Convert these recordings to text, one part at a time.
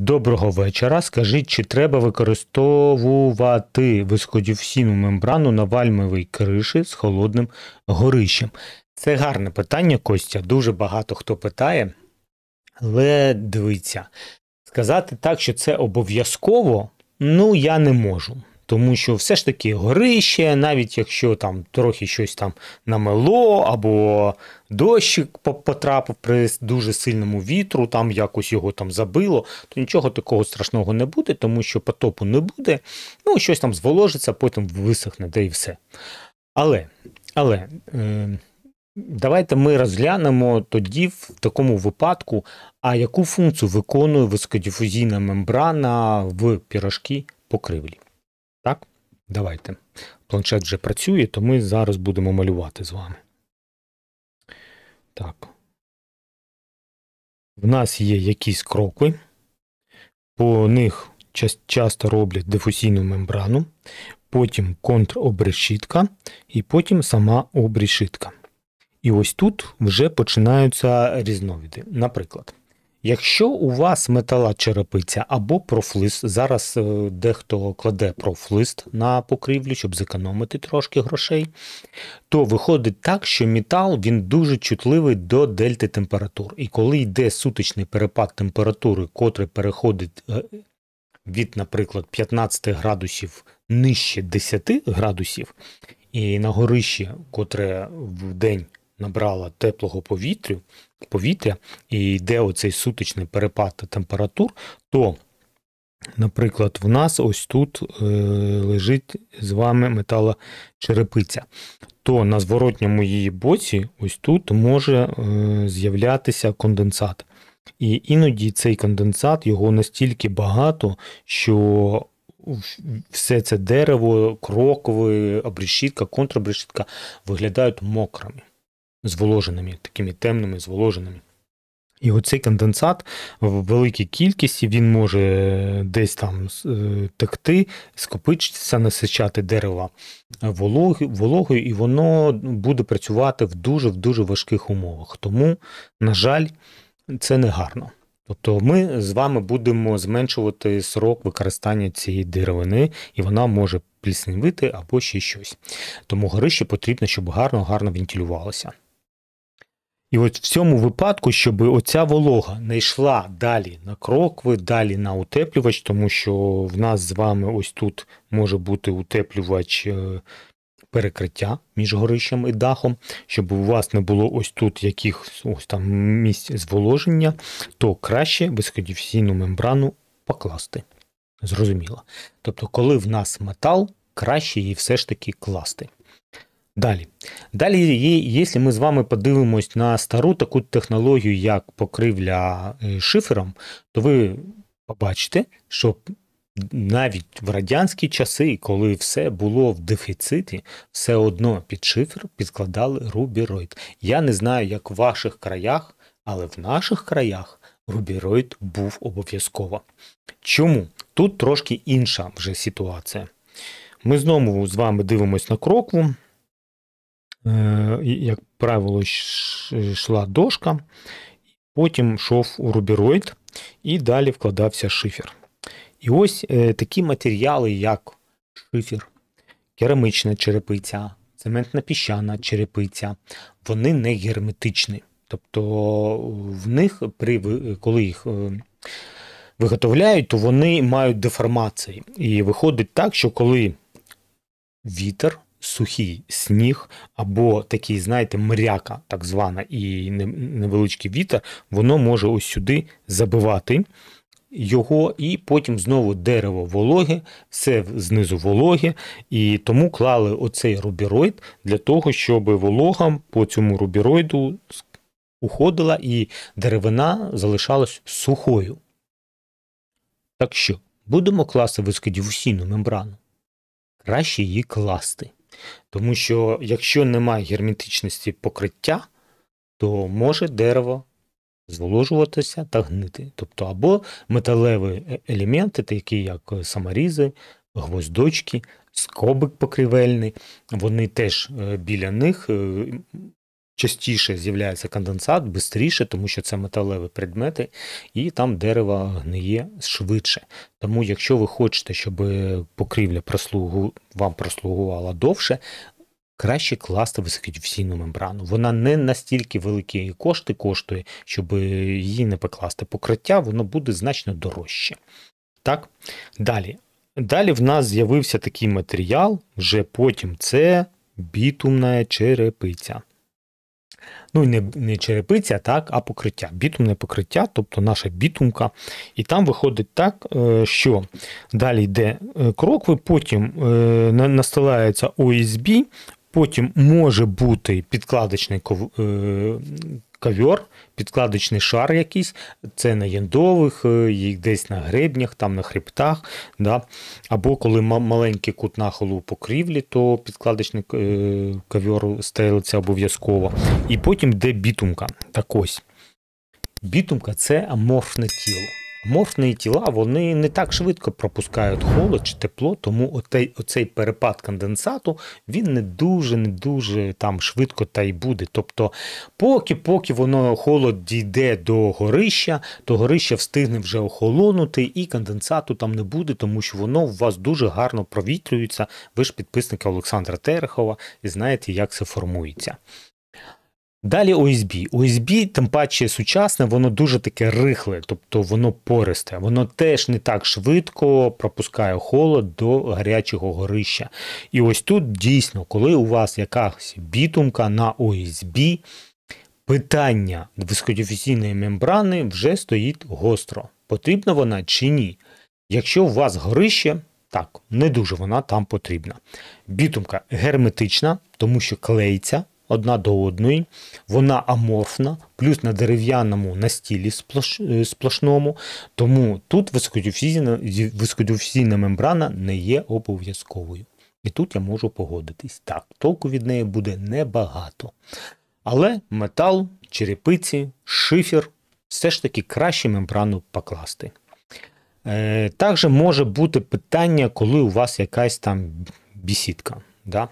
Доброго вечора. Скажіть, чи треба використовувати високодифузійну мембрану на вальмовій криші з холодним горищем? Це гарне питання, Костя. Дуже багато хто питає. Але дивіться, сказати так, що це обов'язково, я не можу. Тому що все ж таки горище, навіть якщо там трохи щось там намело, або дощик потрапив при дуже сильному вітру, там якось його там забило, то нічого такого страшного не буде, тому що потопу не буде, щось там зволожиться, потім висохне, де і все. Але давайте ми розглянемо тоді в такому випадку, а яку функцію виконує високодифузійна мембрана в пірожкій покривлі. Так, давайте. Планшет вже працює, то ми зараз будемо малювати з вами. Так. В нас є якісь крокви, по них часто роблять дифузійну мембрану, потім контробрешітка і потім сама обрешітка. І ось тут вже починаються різновиди. Наприклад, якщо у вас металева черепиця або профлист, зараз дехто кладе профлист на покрівлю, щоб зекономити трошки грошей, то виходить так, що метал, він дуже чутливий до дельти температур. І коли йде сутичний перепад температури, котрий переходить від, наприклад, 15 градусів нижче 10 градусів, і на горищі, котре в день набрала теплого повітря і йде оцей сутичний перепад температур, то, наприклад, в нас ось тут лежить з вами металева черепиця. То на зворотньому її боці ось тут може з'являтися конденсат. І іноді цей конденсат, його настільки багато, що все це дерево, крокви, обрешітка, контробрешітка виглядають мокрими. Зволоженими, такими темними, зволоженими. І оцей конденсат в великій кількості, він може десь там текти, скопичитися, насичати дерева вологою, і воно буде працювати в дуже важких умовах. Тому, на жаль, це не гарно. Тобто ми з вами будемо зменшувати срок використання цієї деревини, і вона може пліснявити або ще щось. Тому горище потрібно, щоб гарно вентилювалося. І от в цьому випадку, щоб оця волога не йшла далі на крокви, далі на утеплювач, тому що в нас з вами ось тут може бути утеплювач перекриття між горищем і дахом, щоб у вас не було ось тут якихось ось там місць зволоження, то краще високодифузійну мембрану покласти. Зрозуміло. Тобто, коли в нас метал, краще її все ж таки класти. Далі, якщо ми з вами подивимось на стару таку технологію, як покривля шифером, то ви побачите, що навіть в радянські часи, коли все було в дефіциті, все одно під шифер підкладали рубіроїд. Я не знаю, як в ваших краях, але в наших краях рубіроїд був обов'язково. Чому? Тут трошки інша вже ситуація. Ми знову з вами дивимось на крокву. Як правило, йшла дошка, потім йшов рубіроїд і далі вкладався шифер. І ось такі матеріали, як шифер, керамічна черепиця, цементно-піщана черепиця, вони не герметичні. Тобто в них, коли їх виготовляють, то вони мають деформації. І виходить так, що коли вітер, сухий сніг або такий, знаєте, мряка так звана і невеличкий вітер, воно може ось сюди забивати його, і потім знову дерево вологе, все знизу вологе, і тому клали оцей рубіроїд для того, щоб волога по цьому рубіроїду уходила і деревина залишалась сухою. Так що, будемо класти високодифузійну мембрану? Краще її класти. Тому що, якщо немає герметичності покриття, то може дерево зволожуватися та гнити. Тобто, або металеві елементи, такі як саморізи, гвоздочки, скобик покрівельний, вони теж біля них частіше з'являється конденсат, швидше, тому що це металеві предмети, і там дерево гниє швидше. Тому якщо ви хочете, щоб покрівля вам прослугувала довше, краще класти високодифузійну мембрану. Вона не настільки великі кошти коштує, щоб її не покласти. Покриття, воно буде значно дорожче. Так? Далі в нас з'явився такий матеріал, вже потім це бітумна черепиця. Ну, не черепиця, так, а покриття. Бітумне покриття, тобто наша бітумка. І там виходить так, що далі йде крокви, потім настилається ОСБ, потім може бути підкладочний ковер, підкладочний шар якийсь, це на яндових, їх десь на гребнях, там на хребтах, да? Або коли маленький кут нахилу у покрівлі, то підкладочний ковер стелиться обов'язково. І потім йде бітумка. Так ось, бітумка – це аморфне тіло. Аморфні тіла, вони не так швидко пропускають холод чи тепло, тому оцей перепад конденсату, він не дуже там швидко та й буде. Тобто, поки воно холод дійде до горища, то горище встигне вже охолонути і конденсату там не буде, тому що воно у вас дуже гарно провітрюється. Ви ж підписники Олександра Терехова і знаєте, як це формується. Далі ОСБ. ОСБ, тим паче сучасне, воно дуже таке рихле, тобто воно пористе. Воно теж не так швидко пропускає холод до гарячого горища. І ось тут дійсно, коли у вас якась бітумка на ОСБ, питання високодифузійної мембрани вже стоїть гостро. Потрібна вона чи ні? Якщо у вас горище, так, не дуже вона там потрібна. Бітумка герметична, тому що клеїться одна до одної, вона аморфна, плюс на дерев'яному настілі сплошному, тому тут високодифузійна мембрана не є обов'язковою. І тут я можу погодитись. Так, толку від неї буде небагато. Але метал, черепиці, шифер, все ж таки краще мембрану покласти. Також може бути питання, коли у вас якась там бесідка, да?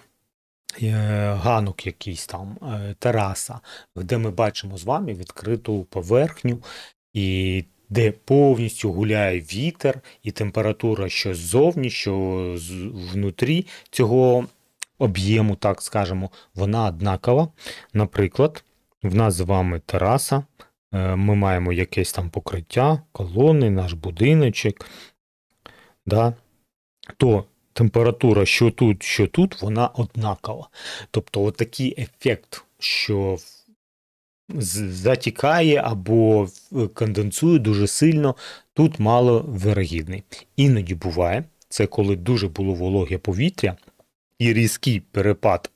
Ганок якийсь там, тераса, де ми бачимо з вами відкриту поверхню, і де повністю гуляє вітер, і температура що ззовні, що внутрі цього об'єму, так скажемо, вона однакова. Наприклад, в нас з вами тераса, ми маємо якесь там покриття, колони, наш будиночок, да, то температура що тут, вона однакова. Тобто отакий ефект, що затікає або конденсує дуже сильно, тут маловирогідний. Іноді буває, це коли дуже було вологе повітря і різкий перепад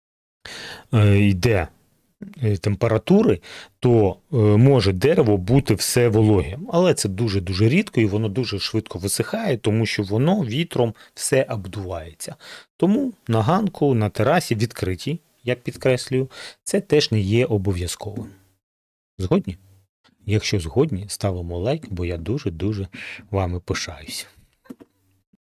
йде температури, то може дерево бути все вологе. Але це дуже-дуже рідко і воно дуже швидко висихає, тому що воно вітром все обдувається. Тому на ганку, на терасі відкритій, я підкреслюю, це теж не є обов'язковим. Згодні? Якщо згодні, ставимо лайк, бо я дуже-дуже вами пишаюсь.